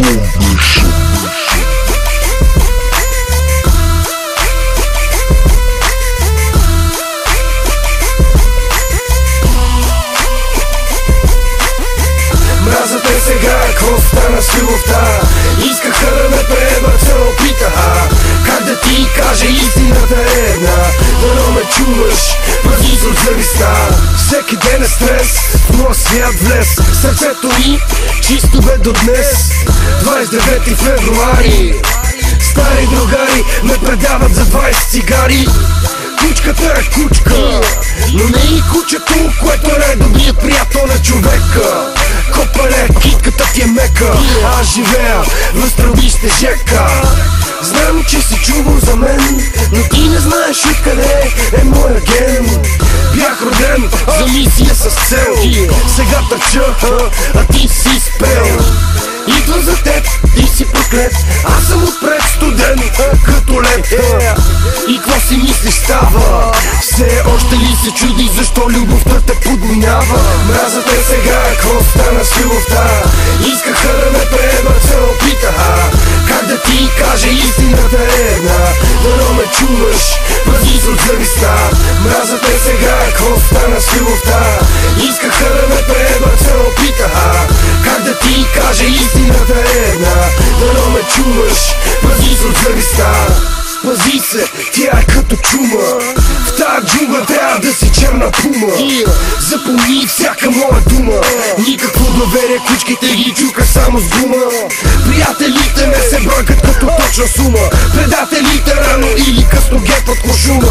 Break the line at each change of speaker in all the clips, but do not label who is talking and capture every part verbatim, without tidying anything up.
Мразата е сега, какво стана с любовта? Искаха да ме пребът, се опитаха как да ти кажа истината е една. Дано ме чуваш, пази се от зависта. Всеки ден е стрес, в моя свят влез. Сърцето ми чисто бе до днес. двадесет и девети февруари. Стари другари ме предават за двадесет цигари. Кучката е кучка, но не и кучето, което е най-добрият приятел на човека. Копале, китката ти е мека, аз живея в Стравище жека. Знам, че си чувал за мен, но ти не знаеш откъде е моя ген. Бях роден за мисия с цел, сега търча, а ти си спел. Идвам за теб, ти си проклет, аз съм отпред студен, като лед. И какво си мислиш става? Все още ли се чуди защо любовта те подминава? Мразата е сега, какво стана с любовта? Искаха да ме пребът, се опитаха как да ти кажа истината е една. Дано ме чуваш, пази се от зависта. Мразата е сега, какво стана с любовта? Искаха да ме пребът, се опитаха как да ти кажа истината е една. Дано ме чуваш, пази се от зависта. Пази се, тя е като чума. В тая джунгла трябва да си черна пума. Запомни всяка моя дума. Никакво доверие, кучките ги чука само с гума. Приятелите не се бройкат като точна сума. Предателите рано или късно гепват кошума.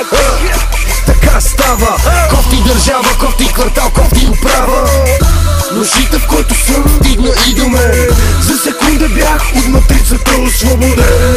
Така става, кофти държава, кофти квартал, кофти управа. Нощите, в който съм стигна и до мен. За секунда бях от матрицата освободен.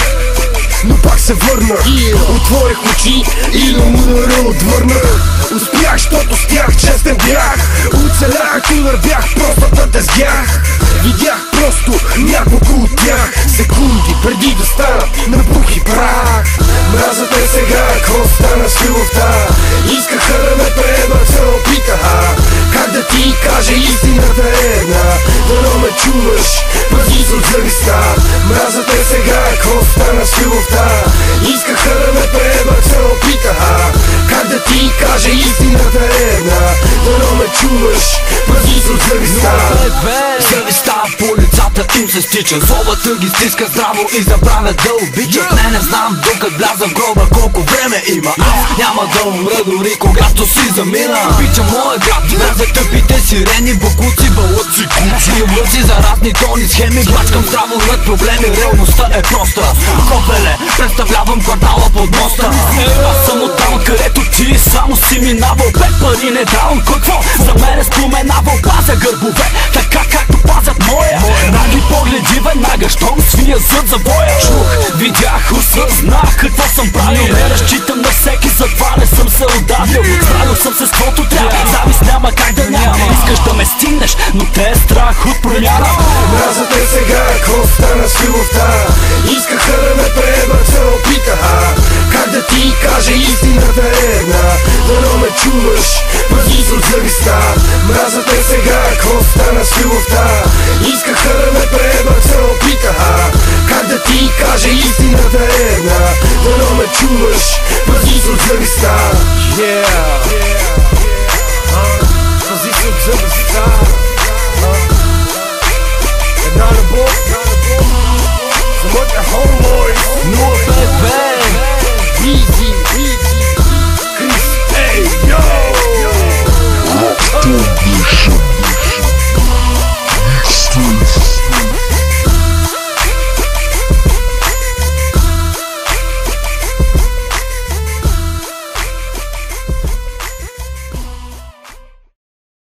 Но пак се върнах, отворих очи и на удара отвърнах. Успях, щото с тях, честен бях. Оцелях, ако удар бях, просто те сгях. Видях просто няколко от тях. Секунди преди да станат на пух и прах. Мразата е сега, какво стана с любовта? Искаха да ме пребът, се опитаха как да ти кажа истината е една. Дано ме чуваш, пази се от зависта. Мразата е сега, какво стана с любовта? Искаха да ме пребът, се опитаха как да ти кажа истината е една. Дано ме чуваш, пази се от зависта.
Зависта по лицата им се стича, злобата ги стиска здраво и забравят да обичат. Не, не знам докато вляза в гроба колко време има. Аз няма да умра дори когато си замина. Обичам моя град, за тъпите сирени, бокуци, балъци, кучи, лъци за разни тони, схеми. Глачкам здраво над проблеми, реалността е проста. Копеле, представлявам квартала под моста. Аз съм от там, където ти само си минавал. Пет пари не давам, какво за мен е споменавал. Пазя гърбове, така както пазят моя. Наги погледи веднага, щом свия зад завоя. Чух, видях, осъзнах какво съм правил. Не разчитам на всеки, затова не съм се отдавил. Справил съм се с каквото трябва, завист няма как да няма. Искаш да ме стигнеш, но те е страх от промяна.
Мразата е сега, какво стана с любовта? Искаха да ме пребът, се опитаха как да ти кажа истината е една. Дано ме чуваш, пази се от зависта. Мразата е сега, какво стана с любовта? Искаха да ме пребът, се опитаха как да ти кажа истината е една. Дано ме чуваш, пази се от зависта. Yeah.